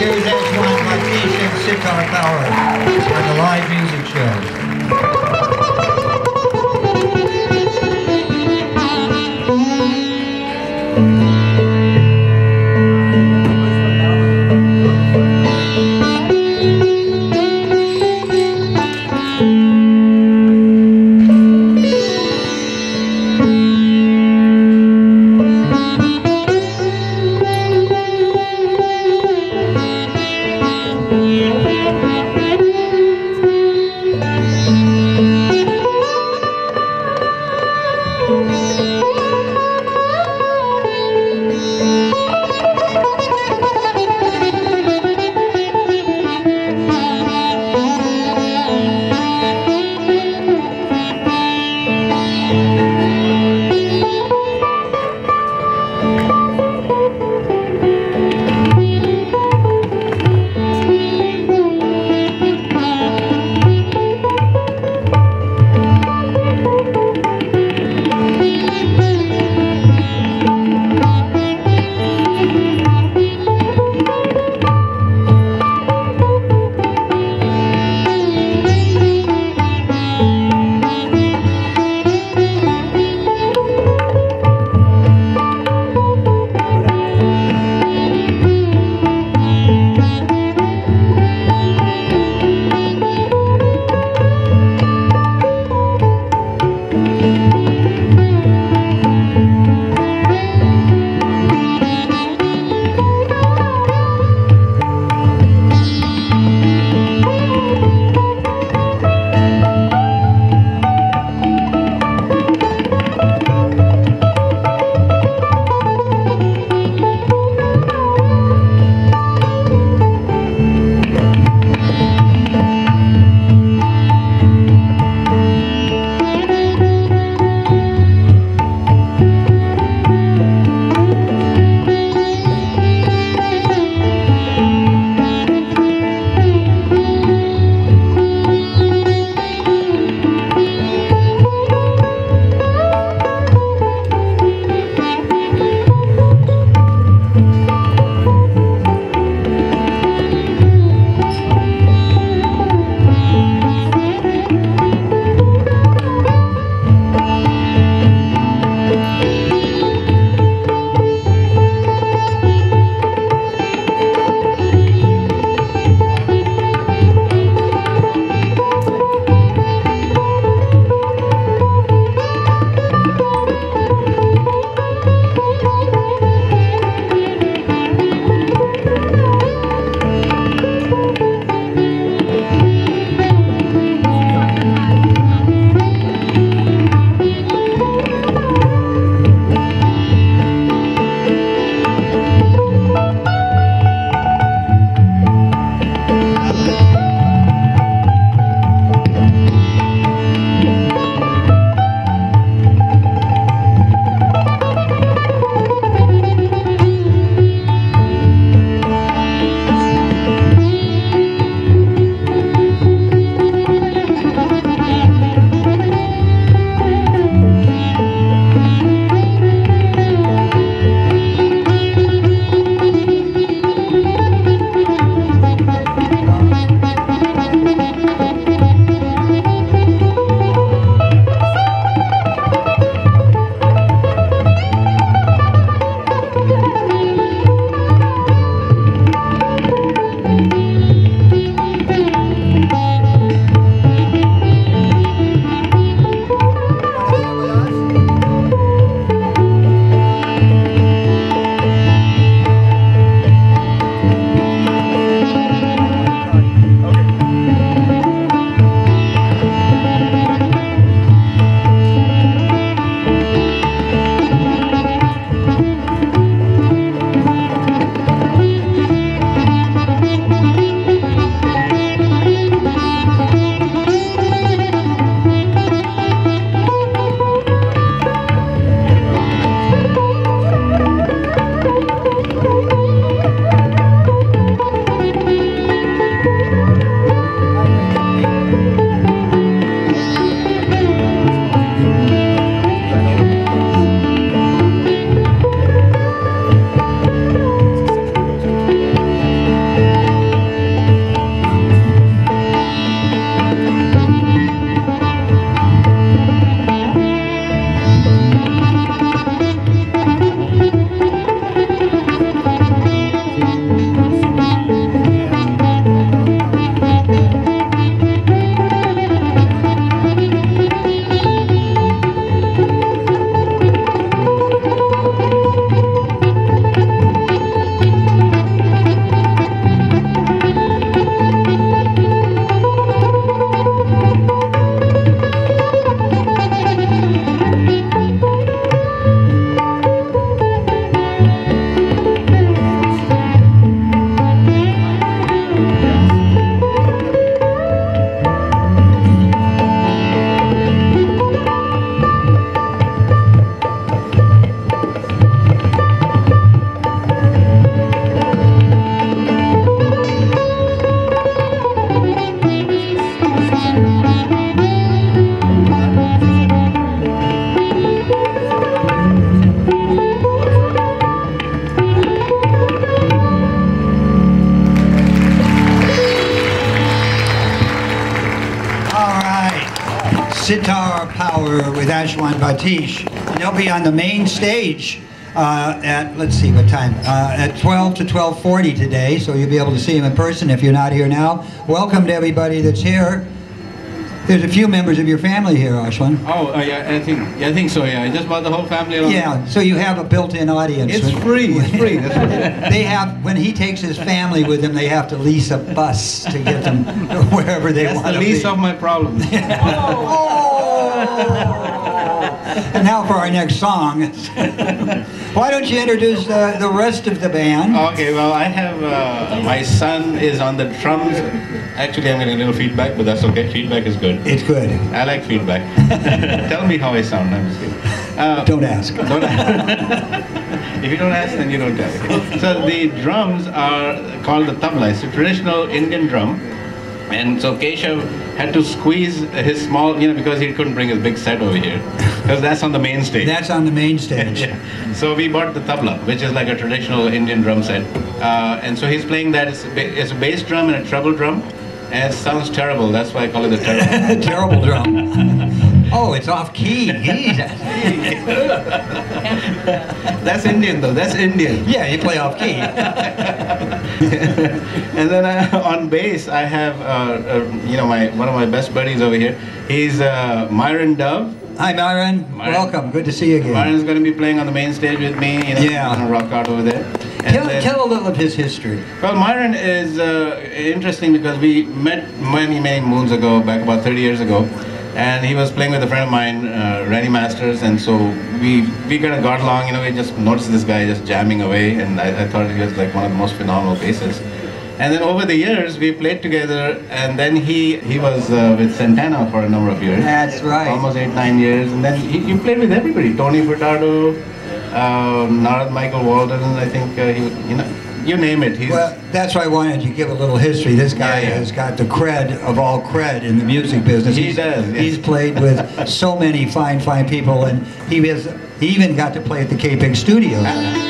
Here's Ashwin Batish and Sitar Power on the live music show. Sitar Power with Ashwin Batish. And they'll be on the main stage at, let's see what time, at 12 to 12:40 today, so you'll be able to see them in person if you're not here now. Welcome to everybody that's here. There's a few members of your family here, Ashwin. Oh, yeah, I think so, yeah. I just brought the whole family along. Yeah, so you have a built-in audience. It's free, it's free. That's what They have, when he takes his family with him, they have to lease a bus to get them wherever they want to be. That's the least of my problems. And now for our next song. Why don't you introduce the rest of the band? Okay, well, I have, my son is on the drums. Actually, I'm getting a little feedback, but that's okay. Feedback is good. It's good. I like feedback. Tell me how I sound. I'm just kidding. Don't ask. Don't ask. If you don't ask, then you don't tell. So the drums are called the tabla. It's a traditional Indian drum. And so Keshav had to squeeze his small, because he couldn't bring his big set over here. Because that's on the main stage. That's on the main stage. Yeah. So we bought the tabla, which is like a traditional Indian drum set. And so he's playing that. It's a bass drum and a treble drum. And it sounds terrible. That's why I call it the terrible. Terrible drum. Oh, it's off key. That's Indian though. That's Indian. Yeah, you play off key. And then on bass, I have one of my best buddies over here. He's Myron Dove. Hi, Myron. Welcome. Good to see you again. Myron's going to be playing on the main stage with me. Yeah. On a rock out over there. Tell a little of his history. Well, Myron is interesting because we met many moons ago, back about 30 years ago. And he was playing with a friend of mine, Rennie Masters, and so we kind of got along. We just noticed this guy just jamming away, and I thought he was like one of the most phenomenal bassists. And then over the years, we played together, and then he was with Santana for a number of years. That's right. Almost 8-9 years, and then he played with everybody. Tony Furtado, Narad Michael Walden, I think, you name it. Well, that's why I wanted to give a little history. This guy has got the cred of all cred in the music business. He does. Yes. He's played with so many fine people, and he even got to play at the KPIG studios.